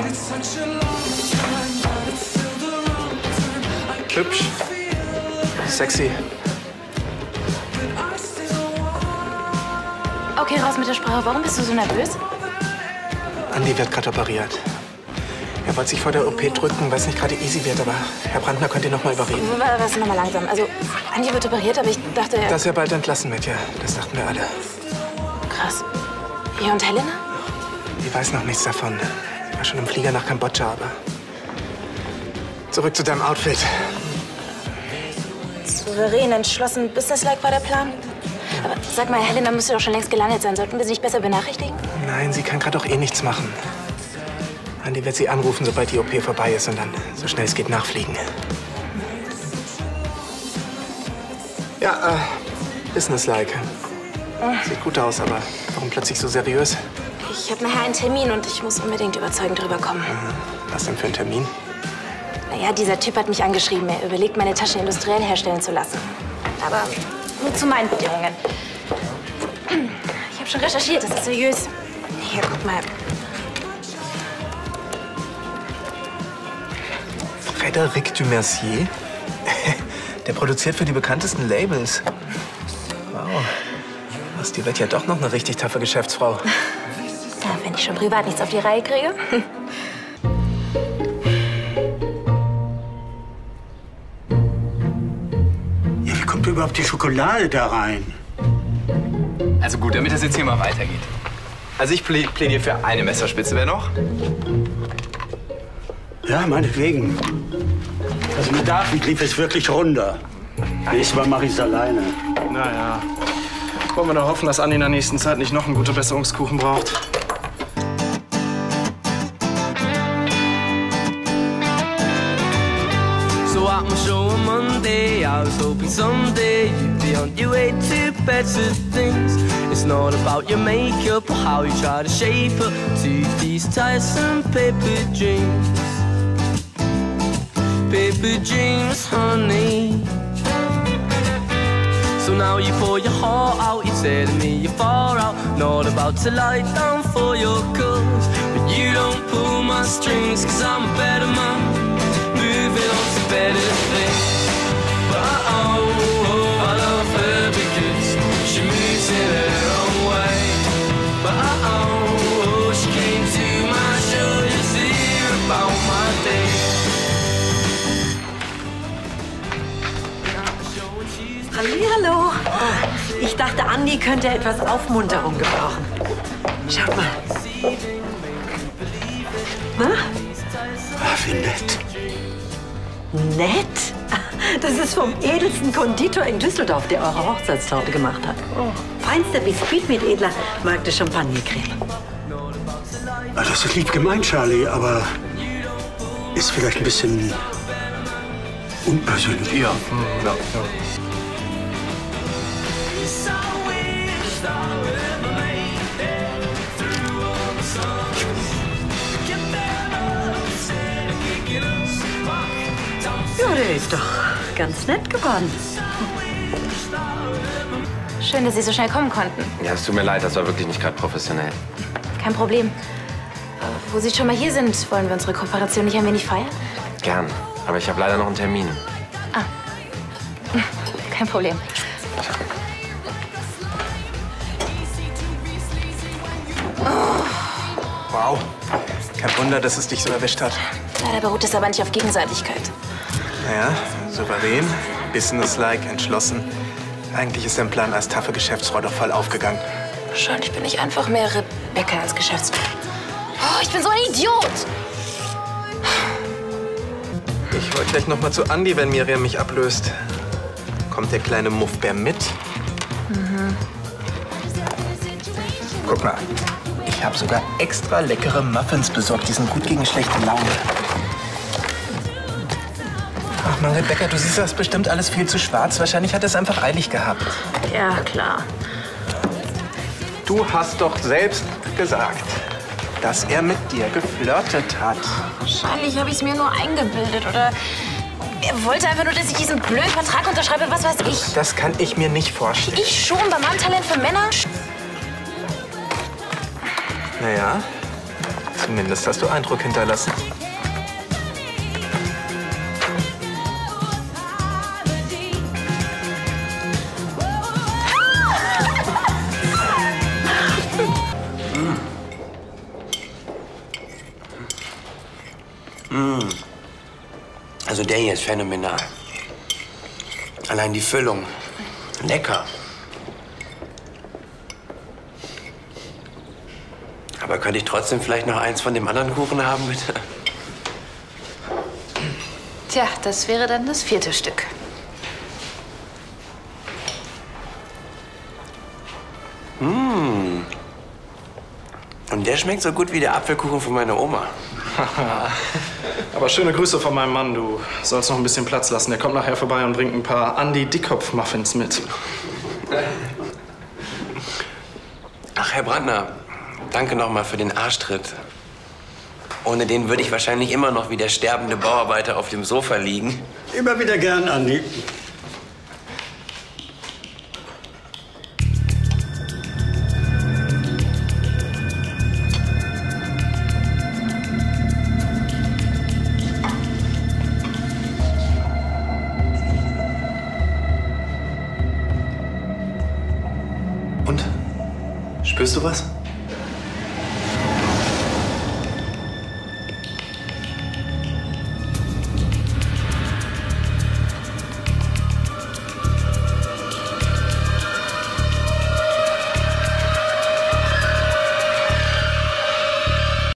Hübsch. Sexy. Okay, raus mit der Sprache. Warum bist du so nervös? Andi wird gerade operiert. Er wollte sich vor der OP drücken, weil es nicht gerade easy wird, aber Herr Brandner könnte ihn noch mal überreden. Was, noch mal langsam. Also, Andi wird operiert, aber ich dachte... Dass er bald entlassen wird, ja. Das dachten wir alle. Krass. Ja, und Helena? Die weiß noch nichts davon. Sie war schon im Flieger nach Kambodscha, aber... Zurück zu deinem Outfit. Souverän, entschlossen, businesslike war der Plan. Aber sag mal, Helena müsste doch schon längst gelandet sein. Sollten wir sie nicht besser benachrichtigen? Nein, sie kann gerade auch eh nichts machen. Andi wird sie anrufen, sobald die OP vorbei ist und dann so schnell es geht nachfliegen. Ja, businesslike. Sieht gut aus, aber warum plötzlich so seriös? Ich habe nachher einen Termin und ich muss unbedingt überzeugend drüber kommen. Was denn für ein Termin? Naja, dieser Typ hat mich angeschrieben. Er überlegt, meine Taschen industriell herstellen zu lassen. Aber nur zu meinen Bedingungen. Ich habe schon recherchiert, das ist seriös. Hier, guck mal. Frédéric Dumercier? Der produziert für die bekanntesten Labels. Wow. Die wird ja doch noch eine richtig taffe Geschäftsfrau. Ja, wenn ich schon privat nichts auf die Reihe kriege. Ja, wie kommt überhaupt die Schokolade da rein? Also gut, damit das jetzt hier mal weitergeht. Also ich plädiere für eine Messerspitze. Wer noch? Ja, meinetwegen. Also mit David lief es wirklich runter. Nächstes Mal mache ich es alleine. Naja. Wollen wir doch hoffen, dass Andi in der nächsten Zeit nicht noch einen guten Besserungskuchen braucht. So at my show on Monday, I was hoping someday you'd be on your way to better things. It's not about your makeup or how you try to shape up to these tiresome paper dreams. Paper dreams, honey. So now you pour your heart out, you're telling me you're far out. Not about to lie down for your cause, but you don't pull my strings, cause I'm a better man, moving on to better things. But I love her because she moves in her own way. But she came to my show to hear about my day. Hallihallo. Ich dachte, Andi könnte etwas Aufmunterung gebrauchen. Schaut mal. Na? Ach, wie nett. Nett? Das ist vom edelsten Konditor in Düsseldorf, der eure Hochzeitstorte gemacht hat. Feinster Biskuit mit edler Markte Champagnercreme. Das ist lieb gemeint, Charlie, aber ist vielleicht ein bisschen unpersönlich. Ja. Ja, der ist doch ganz nett geworden. Schön, dass Sie so schnell kommen konnten. Ja, es tut mir leid, das war wirklich nicht gerade professionell. Kein Problem. Wo Sie schon mal hier sind, wollen wir unsere Kooperation nicht ein wenig feiern? Gern, aber ich habe leider noch einen Termin. Ah, kein Problem. Wow. Kein Wunder, dass es dich so erwischt hat. Leider beruht es aber nicht auf Gegenseitigkeit. Naja, souverän, businesslike, entschlossen. Eigentlich ist dein Plan als taffe Geschäftsfrau doch voll aufgegangen. Wahrscheinlich bin ich einfach mehr Rebecca als Geschäftsfrau. Oh, ich bin so ein Idiot! Ich wollte gleich noch mal zu Andi, wenn Miriam mich ablöst. Kommt der kleine Muffbär mit? Guck mal, ich habe sogar extra leckere Muffins besorgt. Die sind gut gegen schlechte Laune. Ach Mann, Rebecca, du siehst das bestimmt alles viel zu schwarz. Wahrscheinlich hat er es einfach eilig gehabt. Ja, klar. Du hast doch selbst gesagt, dass er mit dir geflirtet hat. Wahrscheinlich habe ich es mir nur eingebildet. Oder er wollte einfach nur, dass ich diesen blöden Vertrag unterschreibe. Was weiß ich. Das kann ich mir nicht vorstellen. Ich schon, bei meinem Talent für Männer? Naja, Zumindest hast du Eindruck hinterlassen. Also der hier ist phänomenal. Allein die Füllung. Lecker. Aber könnte ich trotzdem vielleicht noch eins von dem anderen Kuchen haben, bitte? Tja, das wäre dann das 4. Stück. Und der schmeckt so gut wie der Apfelkuchen von meiner Oma. Aber schöne Grüße von meinem Mann. Du sollst noch ein bisschen Platz lassen. Der kommt nachher vorbei und bringt ein paar Andi-Dickkopf-Muffins mit. Ach, Herr Brandner, danke noch mal für den Arschtritt. Ohne den würde ich wahrscheinlich immer noch wie der sterbende Bauarbeiter auf dem Sofa liegen. Immer wieder gern, Andi. Und? Spürst du was?